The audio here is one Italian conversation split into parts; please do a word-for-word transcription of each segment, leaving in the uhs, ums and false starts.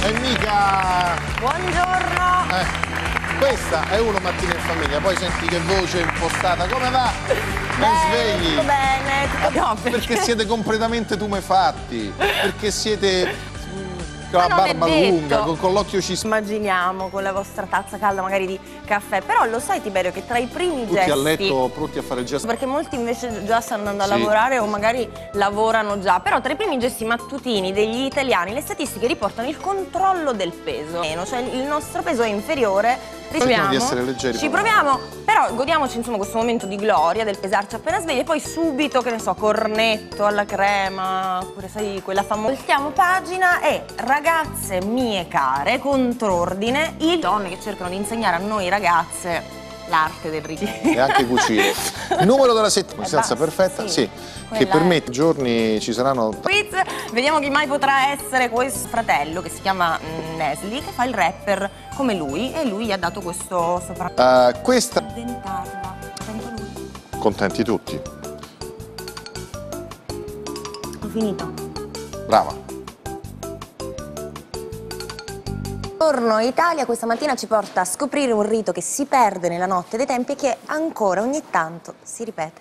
E mica... Buongiorno! Eh, questa è Uno Mattina in Famiglia, poi senti che voce impostata, come va? Ben svegli? Tutto bene, tutto no, perché... perché siete completamente tumefatti, perché siete... con la barba lunga, con, con l'occhio cispato. Immaginiamo con la vostra tazza calda magari di caffè, però lo sai Tiberio che tra i primi tutti gesti... a letto pronti a fare il gesto. Perché molti invece già stanno andando a sì. lavorare o magari lavorano già, però tra i primi gesti mattutini degli italiani le statistiche riportano il controllo del peso. Cioè il nostro peso è inferiore. Proviamo, di essere leggeri, ci proviamo, però godiamoci insomma questo momento di gloria del pesarci appena svegli e poi subito, che ne so, cornetto alla crema, oppure sai quella famosa. Voltiamo pagina e ragazze mie care, contrordine, i donne che cercano di insegnare a noi ragazze l'arte del ritiro. E anche cucire. Il numero della settimana, stanza perfetta, sì, sì che permette, giorni ci saranno... Quiz, vediamo chi mai potrà essere questo fratello che si chiama Nesli, che fa il rapper come lui e lui gli ha dato questo sopra... Uh, questa... Dentarla, contento lui. Contenti tutti. Ho finito. Brava. Buongiorno Italia, questa mattina ci porta a scoprire un rito che si perde nella notte dei tempi e che ancora ogni tanto si ripete.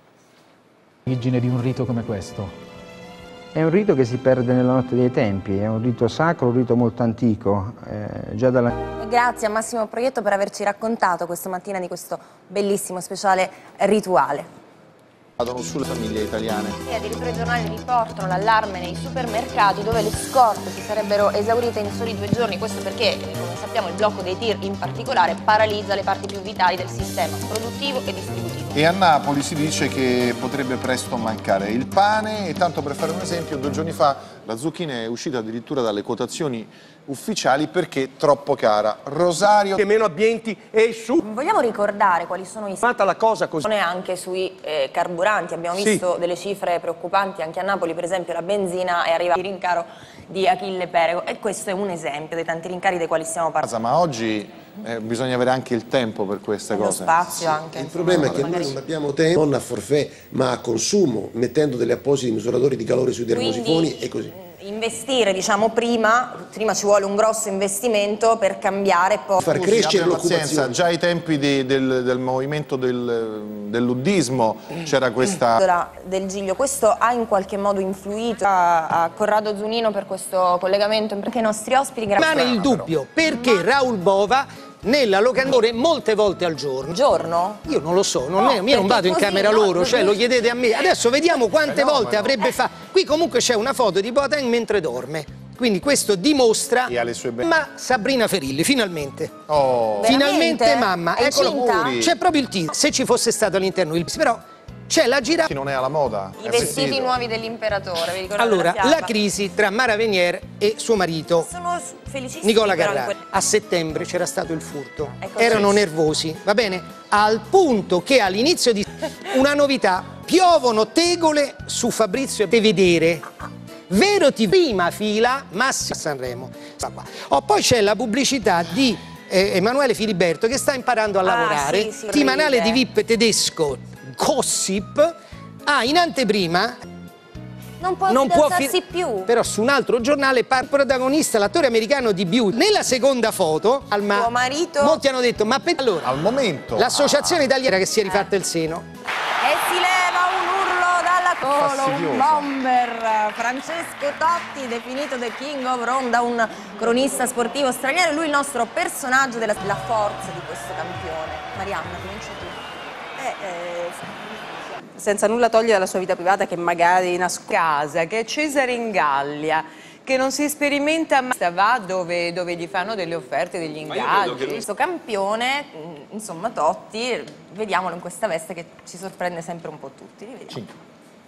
L'origine di un rito come questo? È un rito che si perde nella notte dei tempi, è un rito sacro, un rito molto antico, eh, già dalla... Grazie a Massimo Proietto per averci raccontato questa mattina di questo bellissimo speciale rituale. Vanno sulle famiglie italiane. E addirittura i giornali riportano l'allarme nei supermercati dove le scorte si sarebbero esaurite in soli due giorni, questo perché, come sappiamo, il blocco dei tir in particolare paralizza le parti più vitali del sistema produttivo e distributivo. E a Napoli si dice che potrebbe presto mancare il pane e tanto per fare un esempio, due giorni fa la zucchina è uscita addirittura dalle quotazioni ufficiali perché troppo cara. Rosario... Che meno abbienti e su... Vogliamo ricordare quali sono i... Fatta la cosa così. Anche sui eh, carburanti, abbiamo visto sì. delle cifre preoccupanti anche a Napoli, per esempio la benzina è arrivata al rincaro di Achille Perego e questo è un esempio dei tanti rincari dei quali stiamo parlando. Ma oggi eh, bisogna avere anche il tempo per queste Lo cose. spazio anche. Il problema è che noi non abbiamo tempo, non a forfait, ma a consumo, mettendo delle appositi misuratori di calore sui termosifoni e così. Investire, diciamo, prima, prima ci vuole un grosso investimento per cambiare poi. Far crescere l'occupazione. Già ai tempi di, del, del movimento del, dell'uddismo c'era questa... Del Giglio, questo ha in qualche modo influito a, a Corrado Zunino per questo collegamento? Perché i nostri ospiti... Rimane il dubbio, perché Ma... Raoul Bova... nella locandore molte volte al giorno. Giorno? Io non lo so, non no, è, io non vado in camera no, loro, cioè lo chiedete a me. Adesso vediamo quante eh no, volte no. avrebbe eh. fatto. Qui comunque c'è una foto di Boateng mentre dorme. Quindi questo dimostra le sue be- ma Sabrina Ferilli, finalmente. Oh. Finalmente Veramente? mamma. È Eccolo incinta? C'è proprio il titolo. Se ci fosse stato all'interno il però c'è la girata. Chi non è alla moda. I vestiti vestito. nuovi dell'imperatore, vi ricordate? Allora, la, la crisi tra Mara Venier e suo marito Sono felicissima. Nicola Carrà. A settembre c'era stato il furto. Ecco, Erano sì. nervosi, va bene? Al punto che all'inizio di una novità, piovono tegole su Fabrizio e vedere. Vero ti prima fila Massimo Sanremo. Oh, poi c'è la pubblicità di eh, Emanuele Filiberto che sta imparando a ah, lavorare. Sì, sì, Settimanale ride. di V I P tedesco Gossip. Ah, in anteprima non può non può fidanzarsi più. Però su un altro giornale par protagonista l'attore americano di Beauty. Nella seconda foto al tuo marito molti hanno detto ma per... allora al momento l'associazione ah. italiana che si è rifatta il seno e si leva un urlo dalla colo, un bomber. Francesco Totti, definito The King of Rome da un cronista sportivo straniero, lui il nostro personaggio della la forza di questo campione. Marianna, comincia tu. Eh, eh... senza nulla togliere alla sua vita privata che magari nasconde casa, che è Cesare in Gallia, che non si sperimenta mai, va dove, dove gli fanno delle offerte, degli ingaggi. Questo campione, insomma Totti, vediamolo in questa veste che ci sorprende sempre un po' tutti. Vediamo.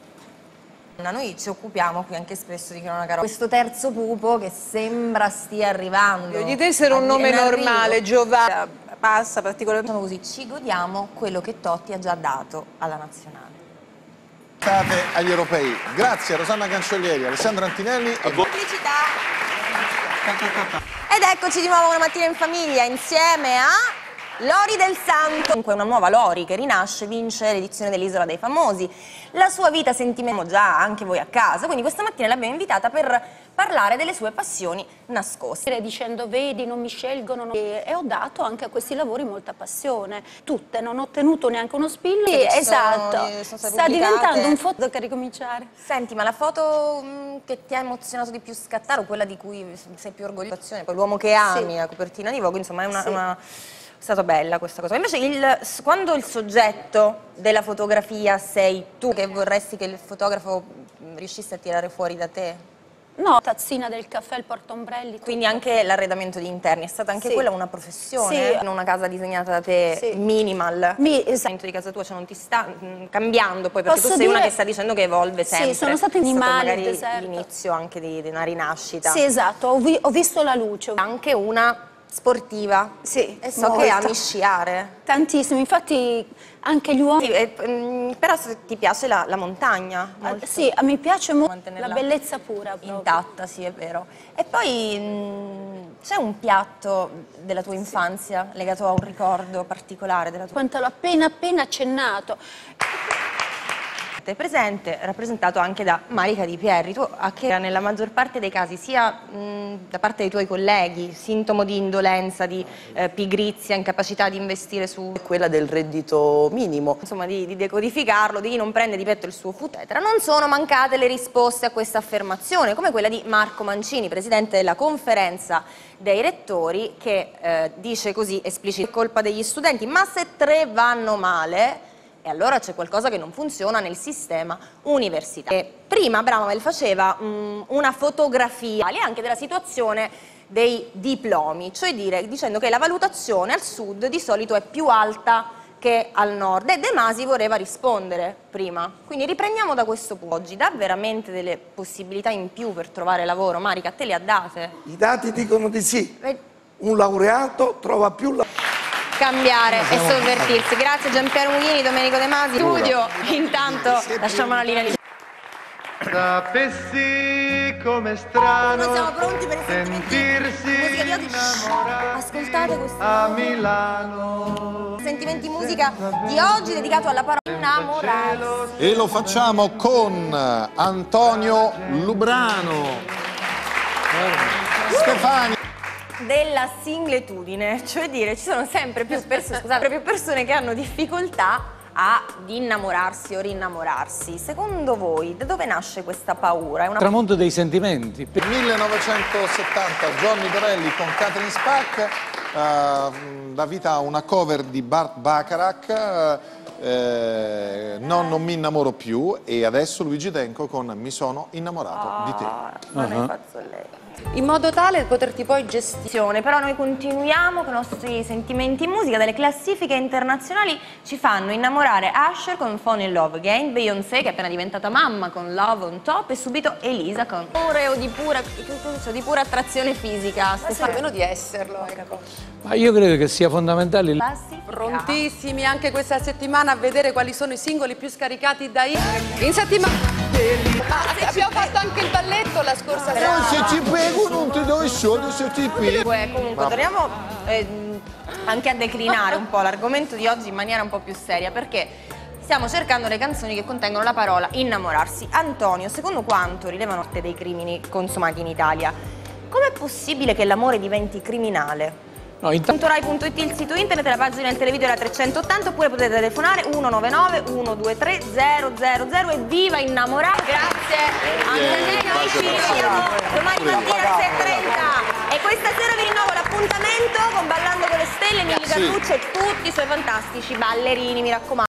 Noi ci occupiamo qui anche spesso di cronaca. Questo terzo pupo che sembra stia arrivando. Io di te essere un nome normale, Giovanni. Passa particolarmente così. Ci godiamo quello che Totti ha già dato alla nazionale. State agli europei. Grazie a Rosanna Cancellieri, Alessandro Antinelli e pubblicità. Ed eccoci di nuovo una mattina in famiglia insieme a Lori del Santo, comunque una nuova Lori che rinasce, vince l'edizione dell'Isola dei Famosi. La sua vita sentimentale già anche voi a casa, quindi questa mattina l'abbiamo invitata per parlare delle sue passioni nascoste. Dicendo vedi non mi scelgono non... E, e ho dato anche a questi lavori molta passione, tutte, non ho ottenuto neanche uno spillo. Sì, esatto, sono, sono sta diventando un foto che ricominciare. Senti, ma la foto mh, che ti ha emozionato di più scattare o quella di cui sei più orgogliosa? Poi l'uomo che ami, sì. La copertina di Vogue, insomma è una... Sì. una... È stata bella questa cosa. Invece il, quando il soggetto della fotografia sei tu, che vorresti che il fotografo riuscisse a tirare fuori da te? No, tazzina del caffè, il portaombrelli. Quindi anche l'arredamento di interni, è stata anche sì. quella una professione? Sì. In una casa disegnata da te, sì. minimal? Mi, esatto. Di casa tua, cioè non ti sta mh, cambiando poi, perché Posso tu sei dire... una che sta dicendo che evolve sempre. Sì, sono stati animali, magari l'inizio anche di, di una rinascita. Sì, esatto, ho, vi ho visto la luce. Anche una... sportiva, sì, e so molto. Che ami sciare tantissimo, infatti anche gli uomini. Sì, e, mh, però se ti piace la, la montagna molto. Sì, a me piace molto la bellezza pura proprio. Intatta, sì, è vero. E poi c'è un piatto della tua infanzia sì. legato a un ricordo particolare della tua... Quanto l'ho appena appena accennato. È presente, rappresentato anche da Marica Di Pierri. Tu, a che nella maggior parte dei casi, sia mh, da parte dei tuoi colleghi, sintomo di indolenza, di eh, pigrizia, incapacità di investire su... Quella del reddito minimo. Insomma, di, di decodificarlo, di chi non prende di petto il suo futuro. Non sono mancate le risposte a questa affermazione, come quella di Marco Mancini, presidente della conferenza dei rettori, che eh, dice così esplicitamente: è colpa degli studenti, ma se tre vanno male... E allora c'è qualcosa che non funziona nel sistema universitario. Prima Bramwell faceva um, una fotografia anche della situazione dei diplomi, cioè dire, dicendo che la valutazione al sud di solito è più alta che al nord, e De Masi voleva rispondere prima. Quindi riprendiamo da questo punto. Oggi dà veramente delle possibilità in più per trovare lavoro? Marica, a te le ha date? I dati dicono di sì. Un laureato trova più lavoro. Cambiare e sovvertirsi. Grazie Giampiero Mughini, Domenico De Masi. Studio, intanto lasciamo la linea di... Sapessi come strano. Noi siamo pronti per i sentimenti musica di oggi. Ascoltate questo a Milano. Sentimenti musica di oggi dedicato alla parola innamorarsi. E lo facciamo con Antonio Lubrano. Stefani. Della singletudine, cioè dire ci sono sempre più persone, scusate, più persone che hanno difficoltà ad innamorarsi o rinnamorarsi. Secondo voi da dove nasce questa paura? È una... tramonto dei sentimenti. millenovecentosettanta Johnny Dorelli con Catherine Spack uh, dà vita a una cover di Burt Bacharach, uh, eh, Non non mi innamoro più, e adesso Luigi Tenco con Mi sono innamorato oh, di te. Non uh-huh. hai fatto lei. In modo tale da poterti poi gestire. Però noi continuiamo con i nostri sentimenti in musica. Delle classifiche internazionali ci fanno innamorare Usher con Fall in Love Again, Beyoncé che è appena diventata mamma con Love on Top, e subito Elisa con amore o di pura, di pura attrazione fisica. Ma almeno di esserlo, ecco. Ma io credo che sia fondamentale. Prontissimi anche questa settimana a vedere quali sono i singoli più scaricati da in settimana. Ma abbiamo fatto anche il balletto la scorsa sera. No, se ti prego non ti do i soldi, se ti prego. Comunque torniamo eh, anche a declinare un po' l'argomento di oggi in maniera un po' più seria, perché stiamo cercando le canzoni che contengono la parola innamorarsi. Antonio, secondo quanto rilevano dei crimini consumati in Italia, com'è possibile che l'amore diventi criminale? No, punto rai punto it il sito internet, la pagina del televideo era trecentottanta, oppure potete telefonare uno nove nove uno due tre zero zero zero. E viva innamorati! Grazie Antonella, noi ci rivediamo domani mattina alle sei e trenta, e questa sera vi rinnovo l'appuntamento con Ballando con le Stelle, Emilio Carluccio e tutti i suoi fantastici ballerini, mi raccomando.